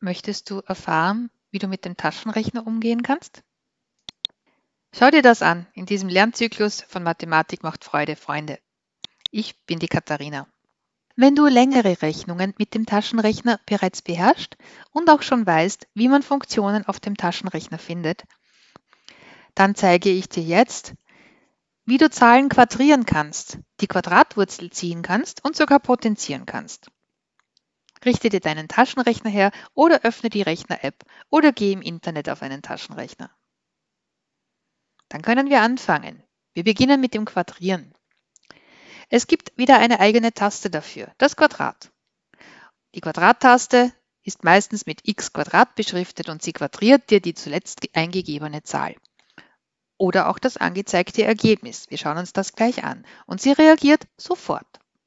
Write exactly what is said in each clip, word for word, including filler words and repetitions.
Möchtest du erfahren, wie du mit dem Taschenrechner umgehen kannst? Schau dir das an in diesem Lernzyklus von Mathematik macht Freude, Freunde. Ich bin die Katharina. Wenn du längere Rechnungen mit dem Taschenrechner bereits beherrschst und auch schon weißt, wie man Funktionen auf dem Taschenrechner findet, dann zeige ich dir jetzt, wie du Zahlen quadrieren kannst, die Quadratwurzel ziehen kannst und sogar potenzieren kannst. Richte dir deinen Taschenrechner her oder öffne die Rechner-App oder geh im Internet auf einen Taschenrechner. Dann können wir anfangen. Wir beginnen mit dem Quadrieren. Es gibt wieder eine eigene Taste dafür, das Quadrat. Die Quadrattaste ist meistens mit x Quadrat beschriftet und sie quadriert dir die zuletzt eingegebene Zahl. Oder auch das angezeigte Ergebnis. Wir schauen uns das gleich an. Und sie reagiert sofort.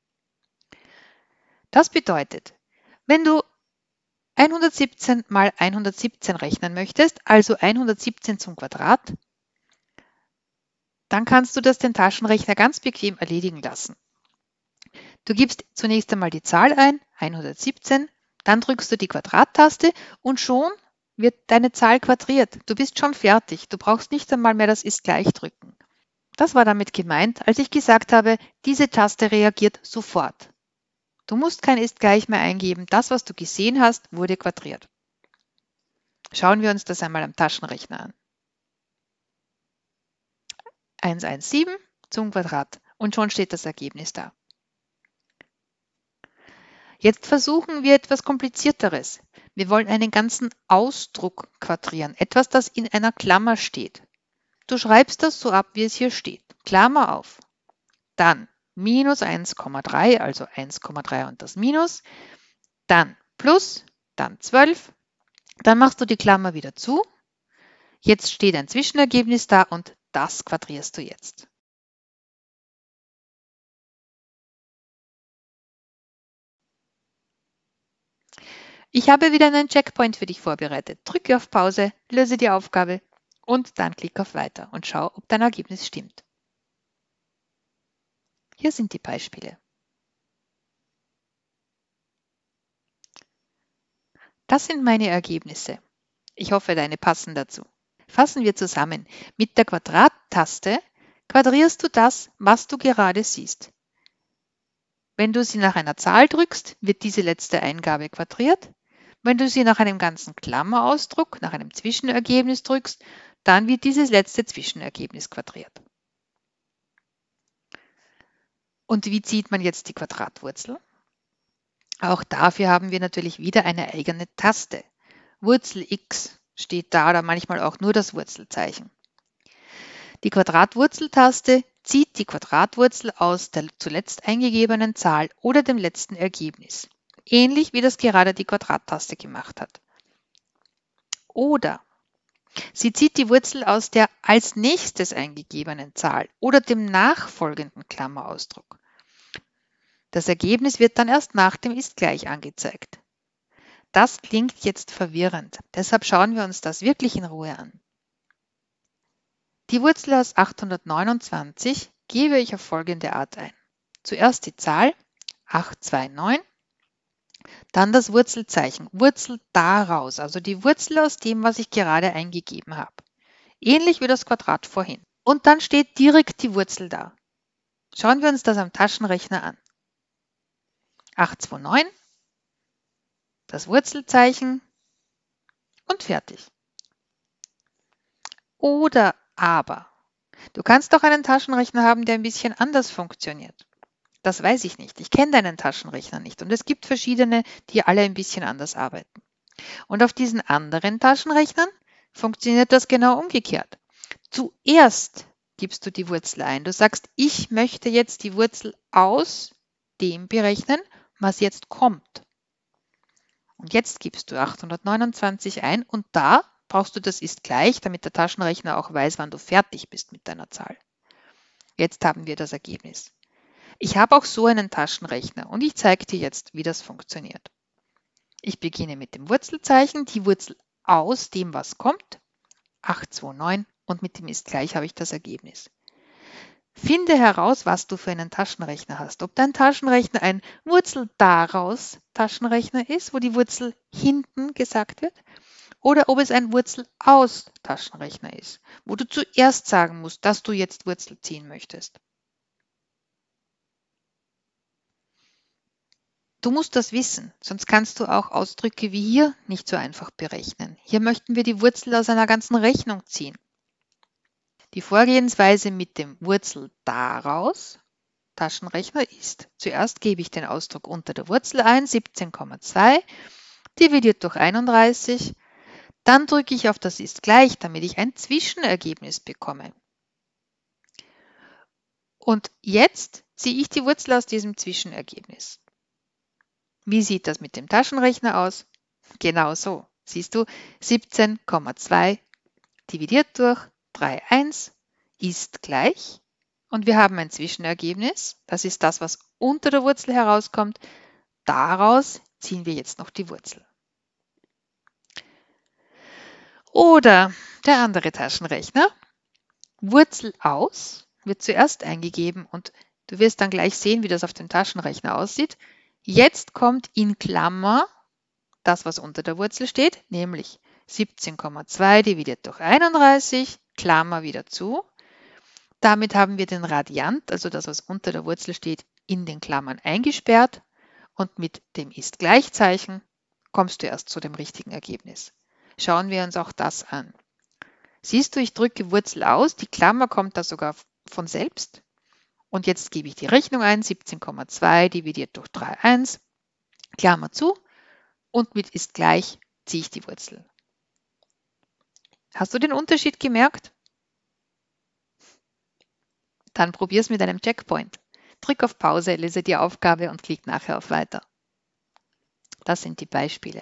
Das bedeutet, wenn du hundertsiebzehn mal hundertsiebzehn rechnen möchtest, also hundertsiebzehn zum Quadrat, dann kannst du das den Taschenrechner ganz bequem erledigen lassen. Du gibst zunächst einmal die Zahl ein, hundertsiebzehn, dann drückst du die Quadrattaste und schon wird deine Zahl quadriert. Du bist schon fertig. Du brauchst nicht einmal mehr das ist gleich drücken. Das war damit gemeint, als ich gesagt habe, diese Taste reagiert sofort. Du musst kein ist gleich mehr eingeben. Das, was du gesehen hast, wurde quadriert. Schauen wir uns das einmal am Taschenrechner an. hundertsiebzehn zum Quadrat und schon steht das Ergebnis da. Jetzt versuchen wir etwas Komplizierteres. Wir wollen einen ganzen Ausdruck quadrieren, etwas, das in einer Klammer steht. Du schreibst das so ab, wie es hier steht. Klammer auf. Dann minus eins Komma drei, also eins Komma drei und das Minus. Dann plus, dann zwölf. Dann machst du die Klammer wieder zu. Jetzt steht ein Zwischenergebnis da und das quadrierst du jetzt. Ich habe wieder einen Checkpoint für dich vorbereitet. Drücke auf Pause, löse die Aufgabe und dann klick auf Weiter und schau, ob dein Ergebnis stimmt. Hier sind die Beispiele. Das sind meine Ergebnisse. Ich hoffe, deine passen dazu. Fassen wir zusammen. Mit der Quadrattaste quadrierst du das, was du gerade siehst. Wenn du sie nach einer Zahl drückst, wird diese letzte Eingabe quadriert. Wenn du sie nach einem ganzen Klammerausdruck, nach einem Zwischenergebnis drückst, dann wird dieses letzte Zwischenergebnis quadriert. Und wie zieht man jetzt die Quadratwurzel? Auch dafür haben wir natürlich wieder eine eigene Taste. Wurzel x steht da oder manchmal auch nur das Wurzelzeichen. Die Quadratwurzeltaste zieht die Quadratwurzel aus der zuletzt eingegebenen Zahl oder dem letzten Ergebnis. Ähnlich wie das gerade die Quadrattaste gemacht hat. Oder sie zieht die Wurzel aus der als nächstes eingegebenen Zahl oder dem nachfolgenden Klammerausdruck. Das Ergebnis wird dann erst nach dem ist gleich angezeigt. Das klingt jetzt verwirrend, deshalb schauen wir uns das wirklich in Ruhe an. Die Wurzel aus achthundertneunundzwanzig gebe ich auf folgende Art ein. Zuerst die Zahl achthundertneunundzwanzig, dann das Wurzelzeichen, Wurzel daraus, also die Wurzel aus dem, was ich gerade eingegeben habe. Ähnlich wie das Quadrat vorhin. Und dann steht direkt die Wurzel da. Schauen wir uns das am Taschenrechner an. achthundertneunundzweißig, das Wurzelzeichen und fertig. Oder aber, du kannst doch einen Taschenrechner haben, der ein bisschen anders funktioniert. Das weiß ich nicht. Ich kenne deinen Taschenrechner nicht und es gibt verschiedene, die alle ein bisschen anders arbeiten. Und auf diesen anderen Taschenrechnern funktioniert das genau umgekehrt. Zuerst gibst du die Wurzel ein. Du sagst, ich möchte jetzt die Wurzel aus dem berechnen, was jetzt kommt. Und jetzt gibst du achthundertneunundzwanzig ein und da brauchst du das ist gleich, damit der Taschenrechner auch weiß, wann du fertig bist mit deiner Zahl. Jetzt haben wir das Ergebnis. Ich habe auch so einen Taschenrechner und ich zeige dir jetzt, wie das funktioniert. Ich beginne mit dem Wurzelzeichen, die Wurzel aus dem, was kommt, achthundertneunundzweißig und mit dem ist gleich habe ich das Ergebnis. Finde heraus, was du für einen Taschenrechner hast. Ob dein Taschenrechner ein Wurzel daraus Taschenrechner ist, wo die Wurzel hinten gesagt wird, oder ob es ein Wurzel aus Taschenrechner ist, wo du zuerst sagen musst, dass du jetzt Wurzel ziehen möchtest. Du musst das wissen, sonst kannst du auch Ausdrücke wie hier nicht so einfach berechnen. Hier möchten wir die Wurzel aus einer ganzen Rechnung ziehen. Die Vorgehensweise mit dem Wurzel daraus Taschenrechner ist: Zuerst gebe ich den Ausdruck unter der Wurzel ein, siebzehn Komma zwei, dividiert durch einunddreißig. Dann drücke ich auf das ist gleich, damit ich ein Zwischenergebnis bekomme. Und jetzt ziehe ich die Wurzel aus diesem Zwischenergebnis. Wie sieht das mit dem Taschenrechner aus? Genau so. Siehst du, siebzehn Komma zwei dividiert durch drei Komma eins ist gleich. Und wir haben ein Zwischenergebnis. Das ist das, was unter der Wurzel herauskommt. Daraus ziehen wir jetzt noch die Wurzel. Oder der andere Taschenrechner. Wurzel aus wird zuerst eingegeben und du wirst dann gleich sehen, wie das auf dem Taschenrechner aussieht. Jetzt kommt in Klammer das, was unter der Wurzel steht, nämlich siebzehn Komma zwei dividiert durch einunddreißig, Klammer wieder zu. Damit haben wir den Radiant, also das, was unter der Wurzel steht, in den Klammern eingesperrt und mit dem Ist-Gleichzeichen kommst du erst zu dem richtigen Ergebnis. Schauen wir uns auch das an. Siehst du, ich drücke Wurzel aus, die Klammer kommt da sogar von selbst. Und jetzt gebe ich die Rechnung ein, siebzehn Komma zwei dividiert durch drei Komma eins, Klammer zu und mit ist gleich ziehe ich die Wurzel. Hast du den Unterschied gemerkt? Dann probier es mit einem Checkpoint. Drück auf Pause, lese die Aufgabe und klick nachher auf Weiter. Das sind die Beispiele.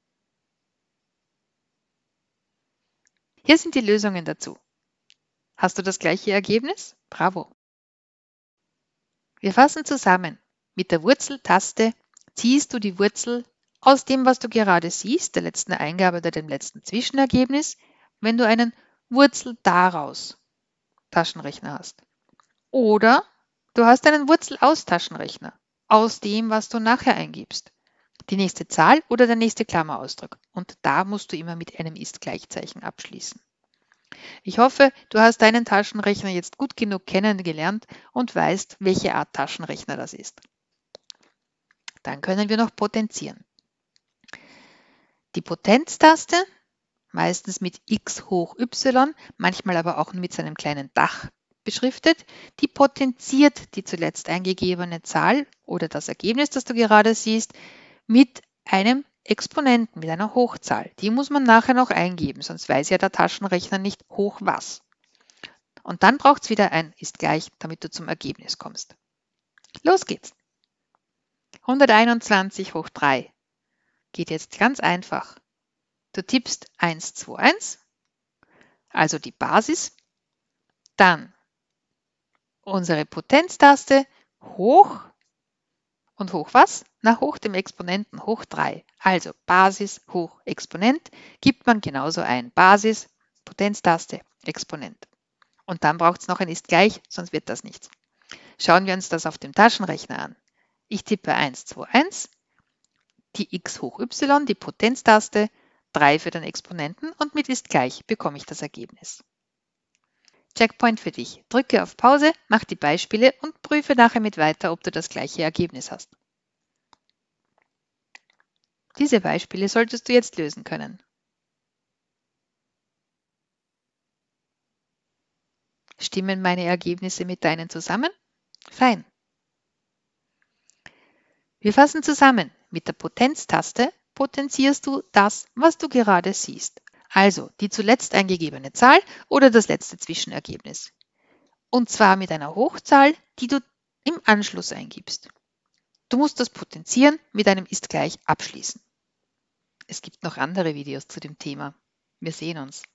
Hier sind die Lösungen dazu. Hast du das gleiche Ergebnis? Bravo! Wir fassen zusammen. Mit der Wurzeltaste ziehst du die Wurzel aus dem, was du gerade siehst, der letzten Eingabe oder dem letzten Zwischenergebnis, wenn du einen Wurzel daraus Taschenrechner hast. Oder du hast einen Wurzel aus Taschenrechner, aus dem, was du nachher eingibst. Die nächste Zahl oder der nächste Klammerausdruck. Und da musst du immer mit einem Ist-Gleichzeichen abschließen. Ich hoffe, du hast deinen Taschenrechner jetzt gut genug kennengelernt und weißt, welche Art Taschenrechner das ist. Dann können wir noch potenzieren. Die Potenztaste, meistens mit x hoch y, manchmal aber auch mit seinem kleinen Dach beschriftet, die potenziert die zuletzt eingegebene Zahl oder das Ergebnis, das du gerade siehst, mit einem Exponenten, mit einer Hochzahl. Die muss man nachher noch eingeben, sonst weiß ja der Taschenrechner nicht hoch was. Und dann braucht es wieder ein ist gleich, damit du zum Ergebnis kommst. Los geht's! hunderteinundzwanzig hoch drei geht jetzt ganz einfach. Du tippst eins, zwei, eins, also die Basis, dann unsere Potenztaste hoch und hoch was? Na, hoch dem Exponenten, hoch drei. Also Basis hoch Exponent gibt man genauso ein. Basis, Potenztaste, Exponent. Und dann braucht es noch ein ist gleich, sonst wird das nichts. Schauen wir uns das auf dem Taschenrechner an. Ich tippe eins, zwei, eins, die x hoch y, die Potenztaste, drei für den Exponenten und mit ist gleich bekomme ich das Ergebnis. Checkpoint für dich. Drücke auf Pause, mach die Beispiele und prüfe nachher mit weiter, ob du das gleiche Ergebnis hast. Diese Beispiele solltest du jetzt lösen können. Stimmen meine Ergebnisse mit deinen zusammen? Fein. Wir fassen zusammen. Mit der Potenztaste potenzierst du das, was du gerade siehst. Also die zuletzt eingegebene Zahl oder das letzte Zwischenergebnis. Und zwar mit einer Hochzahl, die du im Anschluss eingibst. Du musst das Potenzieren mit einem ist gleich abschließen. Es gibt noch andere Videos zu dem Thema. Wir sehen uns.